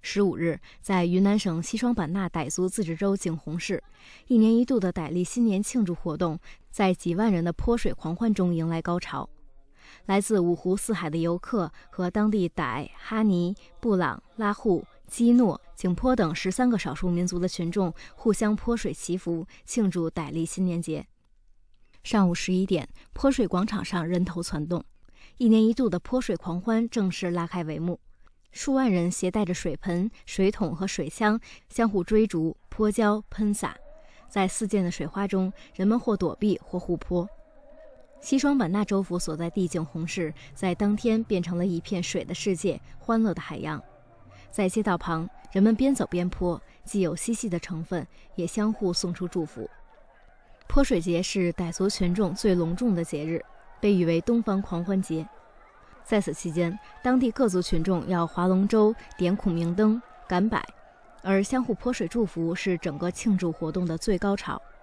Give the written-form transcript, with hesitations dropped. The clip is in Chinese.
15日，在云南省西双版纳傣族自治州景洪市，1年1度的傣历新年庆祝活动在几万人的泼水狂欢中迎来高潮。来自五湖四海的游客和当地傣、哈尼、布朗、拉祜、基诺、景颇等13个少数民族的群众互相泼水祈福，庆祝傣历新年节。上午11点，泼水广场上人头攒动，1年1度的泼水狂欢正式拉开帷幕。数万人携带着水盆、水桶和水枪，相互追逐、泼浇、喷洒。在四溅的水花中，人们或躲避，或互泼。西双版纳州府所在地景洪市，在当天变成了一片水的世界，欢乐的海洋。在街道旁，人们边走边泼，既有嬉戏的成分，也相互送出祝福。泼水节是傣族群众最隆重的节日，被誉为东方狂欢节。在此期间，当地各族群众要划龙舟、点孔明灯、赶摆，而相互泼水祝福是整个庆祝活动的最高潮。